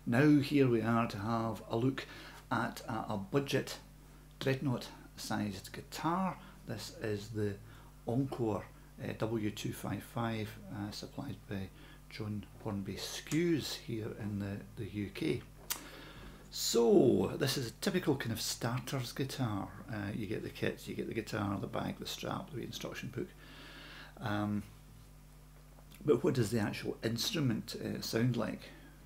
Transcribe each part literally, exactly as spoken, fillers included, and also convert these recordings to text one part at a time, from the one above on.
Now here we are to have a look at a, a budget Dreadnought sized guitar. This is the Encore uh, W two fifty-five uh, supplied by John Hornby Skews here in the, the U K. So this is a typical kind of starter's guitar. Uh, you get the kit, you get the guitar, the bag, the strap, the instruction book. Um, but what does the actual instrument uh, sound like?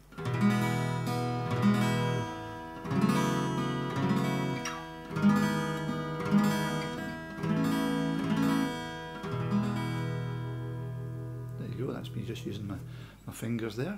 There you go, that's me just using my, my fingers there.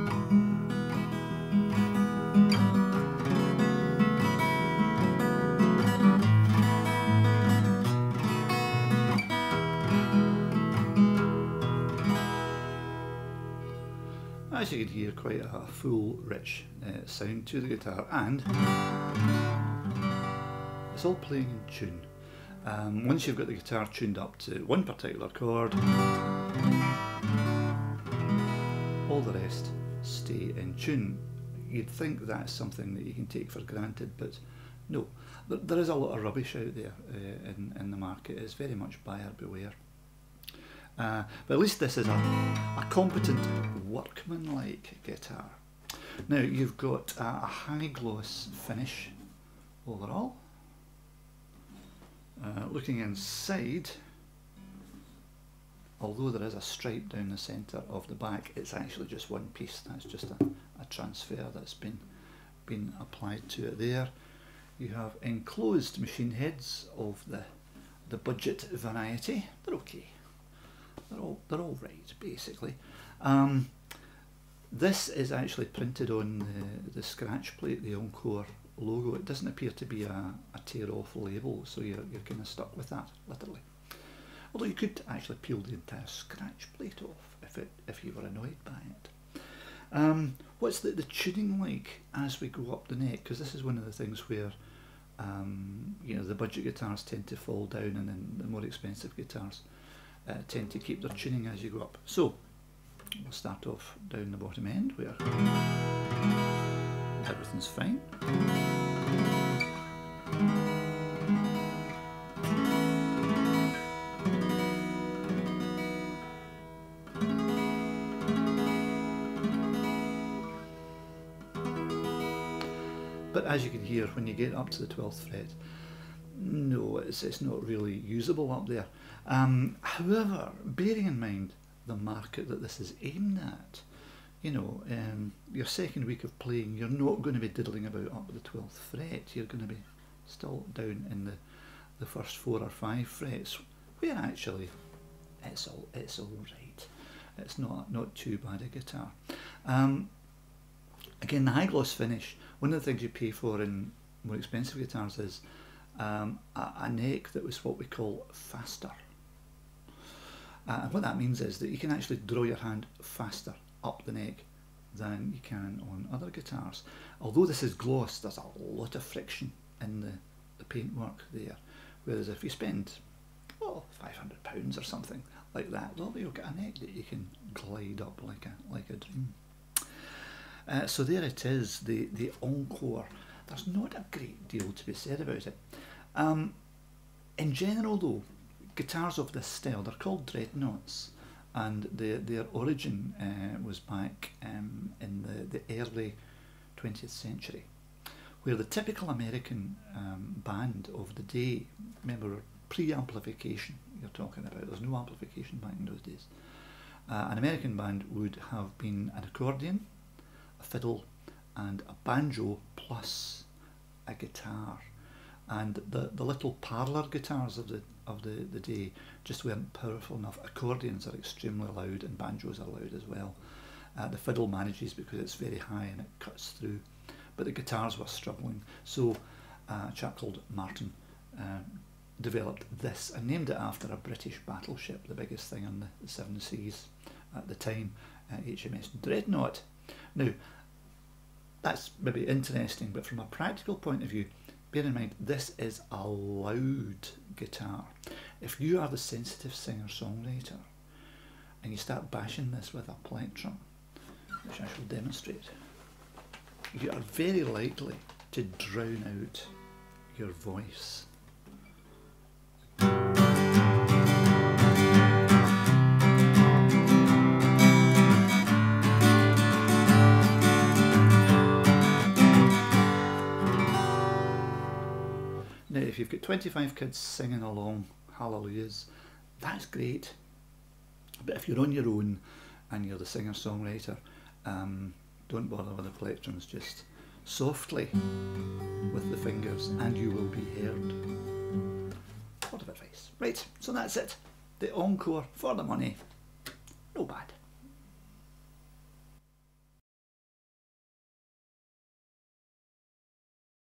As you can hear, quite a full, rich uh, sound to the guitar, and it's all playing in tune. Um, once you've got the guitar tuned up to one particular chord, all the rest stay in tune. You'd think that's something that you can take for granted, but no. There, there is a lot of rubbish out there uh, in, in the market. It's very much buyer beware. Uh, but at least this is a, a competent workman-like guitar. Now you've got a, a high gloss finish overall. Uh, looking inside, although there is a stripe down the centre of the back, it's actually just one piece. That's just a, a transfer that's been been applied to it there. You have enclosed machine heads of the the budget variety. They're okay. They're all, they're all right, basically. Um, this is actually printed on the, the scratch plate, the Encore logo. It doesn't appear to be a, a tear-off label, so you're, you're kind of stuck with that, literally. Although you could actually peel the entire scratch plate off if, it, if you were annoyed by it. Um, what's the, the tuning like as we go up the neck? Because this is one of the things where um, you know, the budget guitars tend to fall down, and then the more expensive guitars Uh, tend to keep their tuning as you go up. So we'll start off down the bottom end where everything's fine. But as you can hear, when you get up to the twelfth fret, no, it's, it's not really usable up there. Um, however, bearing in mind the market that this is aimed at, you know, um, your second week of playing, you're not going to be diddling about up at the twelfth fret. You're going to be still down in the, the first four or five frets, where actually it's all, it's all right. It's not, not too bad a guitar. Um, again, the high gloss finish, one of the things you pay for in more expensive guitars is Um, a, a neck that was what we call faster. Uh, and what that means is that you can actually draw your hand faster up the neck than you can on other guitars. Although this is gloss, there's a lot of friction in the, the paintwork there. Whereas if you spend, oh, five hundred pounds or something like that, well, you'll get a neck that you can glide up like a, like a dream. Uh, so there it is, the, the Encore. There's not a great deal to be said about it. Um, in general though, guitars of this style, they're called Dreadnoughts, and the, their origin uh, was back um, in the, the early twentieth century, where the typical American um, band of the day, remember pre-amplification you're talking about, there's no amplification back in those days, uh, an American band would have been an accordion, a fiddle, and a banjo plus a guitar, and the the little parlour guitars of the of the the day just weren't powerful enough. Accordions are extremely loud, and banjos are loud as well. Uh, the fiddle manages because it's very high and it cuts through, but the guitars were struggling. So uh, a chap called Martin uh, developed this and named it after a British battleship, the biggest thing on the, the seven seas at the time, uh, H M S Dreadnought. Now, that's maybe interesting, but from a practical point of view, bear in mind this is a loud guitar. If you are the sensitive singer-songwriter and you start bashing this with a plectrum, which I shall demonstrate, you are very likely to drown out your voice. Now, if you've got twenty-five kids singing along hallelujahs, that's great. But if you're on your own and you're the singer-songwriter, um, don't bother with the plectrums, just softly with the fingers and you will be heard. Word of advice. Right, so that's it. The Encore for the money. No bad.